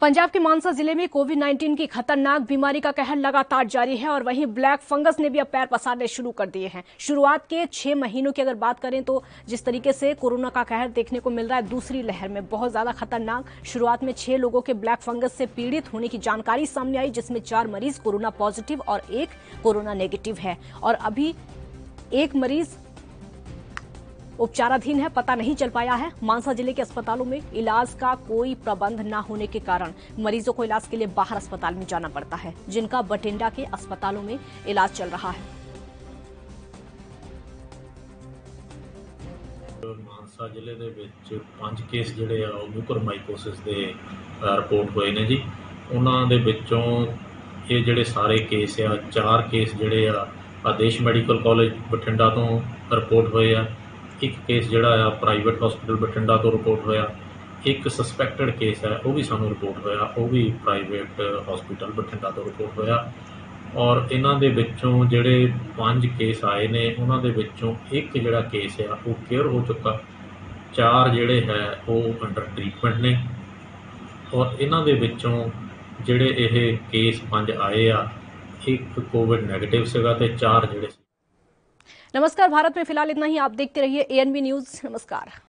पंजाब के मानसा जिले में कोविड-19 की खतरनाक बीमारी का कहर लगातार जारी है और वहीं ब्लैक फंगस ने भी अब पैर पसारने शुरू कर दिए हैं। शुरुआत के 6 महीनों की अगर बात करें तो जिस तरीके से कोरोना का कहर देखने को मिल रहा है दूसरी लहर में बहुत ज्यादा खतरनाक। शुरुआत में 6 लोगों के ब्लैक फंगस से पीड़ित होने की जानकारी सामने आई, जिसमें 4 मरीज कोरोना पॉजिटिव और 1 कोरोना नेगेटिव है और अभी 1 मरीज उपचाराधीन है, पता नहीं चल पाया है। मानसा जिले के अस्पतालों में इलाज का कोई प्रबंध न होने के कारण मरीजों को इलाज के लिए बाहर अस्पताल में जाना पड़ता है, जिनका बठिंडा के अस्पतालों में इलाज चल रहा है। मानसा जिले ਦੇ ਵਿੱਚ 5 ਕੇਸ ਜਿਹੜੇ ਆ ਉਹ ਮਿਊਕਰਮਾਈਕੋਸਿਸ ਦੇ ਰਿਪੋਰਟ ਹੋਏ ਨੇ ਜੀ। ਉਹਨਾਂ ਦੇ ਵਿੱਚੋਂ ਇਹ ਜਿਹੜੇ ਸਾਰੇ ਕੇਸ ਆ 4 ਕੇਸ ਜਿਹੜੇ ਆ ਆਦੇਸ਼ ਮੈਡੀਕਲ ਕਾਲਜ ਬਠਿੰਡਾ ਤੋਂ ਰਿਪੋਰਟ ਹੋਏ ਆ। एक केस जोड़ा प्राइवेट हॉस्पिटल बठिंडा तो रिपोर्ट होया। एक सस्पैक्टेड केस है वह भी सानू रिपोर्ट होया, वह भी प्राइवेट हॉस्पिटल बठिंडा तो रिपोर्ट होया। और इन्हां दे विच्चों जिहड़े 5 केस आए ने उन्हां दे विच्चों एक जिहड़ा केस है वो केयर हो चुका, 4 जिहड़े है वो अंडर ट्रीटमेंट ने। और इन्हां दे विच्चों जिहड़े ये केस 5 आए आ, एक कोविड नैगेटिव सीगा ते 4 जिहड़े। नमस्कार, भारत में फिलहाल इतना ही। आप देखते रहिए ANB न्यूज। नमस्कार।